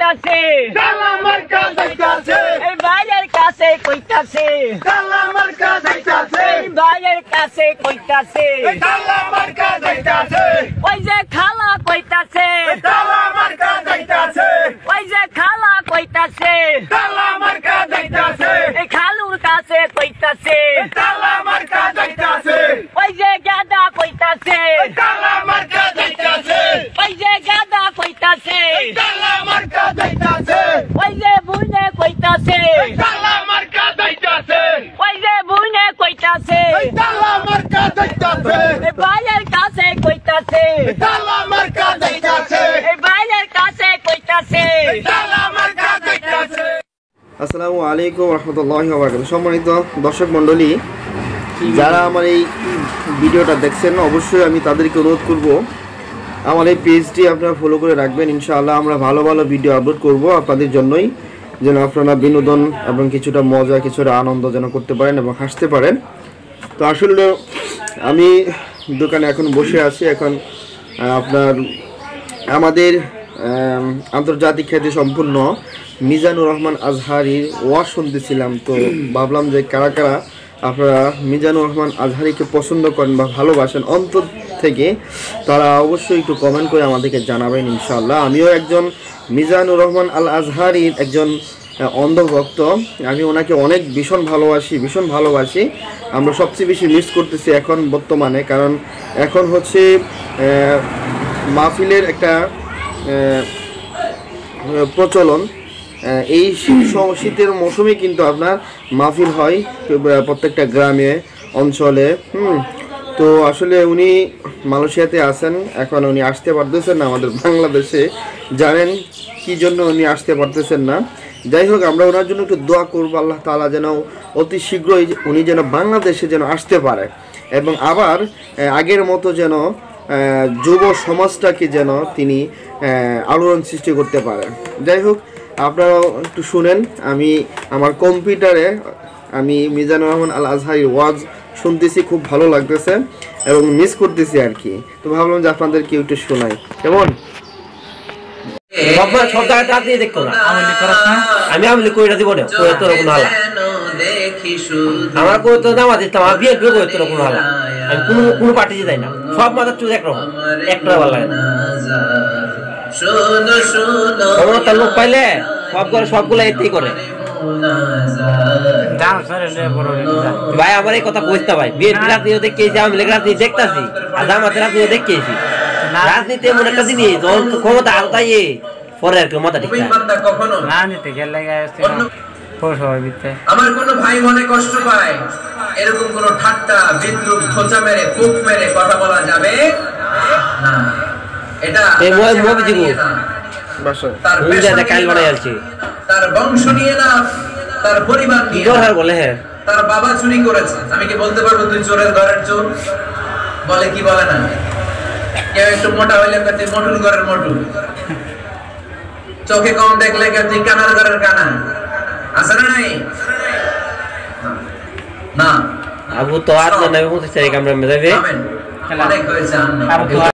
কইতাছে কালা মার্কা যাইতাছে এই ভাইয়ের কাছে কইতাছে কালা মার্কা যাইতাছে এই ভাইয়ের কাছে কইতাছে কালা মার্কা যাইতাছে ওই যে খালা কইতাছে কালা মার্কা যাইতাছে ওই যে খালা কইতাছে কালা মার্কা যাইতাছে এই খালুর কাছে কইতাছে কালা মার্কা যাইতাছে ওই যে গাদা কইতাছে কালা মার্কা যাইতাছে ওই যে গাদা কইতাছে কালা মার্কা যাইতাছে ওই যে বুনে কইতাছে কালা মার্কা যাইতাছে ওই যে বুনে কইতাছে কালা মার্কা যাইতাছে এই ভাইয়ের কাছে কইতাছে কালা মার্কা যাইতাছে এই ভাইয়ের কাছে কইতাছে কালা মার্কা যাইতাছে। আসসালামু আলাইকুম রহমতুল্লাহি ওয়া বারাকাতুহু। সম্মানিত দর্শক মণ্ডলী, যারা আমার এই ভিডিওটা দেখছেন অবশ্যই আমি তাদেরকে অনুরোধ করব আমার এই পেজটি আপনারা ফলো করে রাখবেন। ইনশাআল্লাহ আমরা ভালো ভালো ভিডিও আপলোড করব আপনাদের জন্যই, যেন আপনারা বিনোদন এবং কিছুটা মজা কিছুটা আনন্দ যেন করতে পারেন এবং হাসতে পারেন। তো আসলে আমি দোকানে এখন বসে আছি। এখন আপনার আমাদের আন্তর্জাতিক খ্যাতি সম্পূর্ণ মিজানুর রহমান আজহারির ওয়াজ শুনতেছিলাম। তো ভাবলাম যে কারা কারা আপনারা মিজানুর রহমান আজহারিকে পছন্দ করেন বা ভালোবাসেন অন্তর থেকে, তারা অবশ্যই একটু কমেন্ট করে আমাদেরকে জানাবেন ইনশাআল্লাহ। আমিও একজন মিজানুর রহমান আল আজহারির একজন অন্ধভক্ত। আমি ওনাকে অনেক ভীষণ ভালোবাসি। আমরা সবচেয়ে বেশি মিস করতেছি এখন বর্তমানে, কারণ এখন হচ্ছে মাহফিলের একটা প্রচলন। এই শীতের মৌসুমে কিন্তু আপনার মাহফিল হয় প্রত্যেকটা গ্রামে অঞ্চলে। তো আসলে উনি মালয়েশিয়াতে আছেন, এখন উনি আসতে পারতেছেন না আমাদের বাংলাদেশে। জানেন কি জন্য উনি আসতে পারতেছেন না। যাই হোক, আমরা ওনার জন্য একটু দোয়া করবো, আল্লাহ তাআলা যেন অতি শীঘ্রই উনি যেন বাংলাদেশে যেন আসতে পারে এবং আবার আগের মতো যেন যুব সমাজটাকে যেন তিনি আলোড়ন সৃষ্টি করতে পারেন। যাই হোক, আপনারাও একটু শুনেন। আমি আমার কম্পিউটারে আমি মিজানুর রহমান আল আজহারির ওয়াজ শুনতেছি, খুব ভালো লাগতেছে এবং মিস করতেছি আর কি। তো ভাবলাম যে আপনাদেরকে একটু শোনাই। কেমন সব জায়গায় দেখো না, আমি আমলি কইরা দিব না, কই তোর কোন হালা আমার কই তো দামা দিতাম, আমি বিয়ে কই তোর কোন হালা, আমি কোন পার্টিতে যাই না, সব মাথার চুল একরকম, একটা ভালো লাগে না। শোনো শোনো তার লোক পাইলে সবগুলো এতেই করে। ভাই আমার এই কথা কইতে ভাই, বিয়ের রাজনীতি দেখেছি, আমি রাজনীতি দেখতেছি, আর জামাতের রাজনীতি দেখেছি। রাজনীতি এমন একটা জিনিস যখন ক্ষমতা আলতাই পরে আর কেউ মাথা ঠিক রাজনীতি খেলে আমার কোন ভাই মনে কষ্ট পায় এরকম কোন ঠাট্টা বিদ্রুপ খোঁচা মেরে কুক মেরে কথা বলা যাবে না। এটা তার বংশ নিয়ে না, তার পরিবার নিয়ে বলে। হ্যাঁ, তার বাবা চুরি করেছে, আমি কি বলতে পারবো তুই চোরের ঘরের চোর? বলে কি বলে না? কেউ একটু মোটা হইলে তুই মটুল ঘরের মটুল, চোখে কম দেখলে তুই কানার ঘরের কানা। আছে না নাই? না, আবু তো আর না, আমি বলতে চাই আমরা মেজাবে অনেক হয়েছে।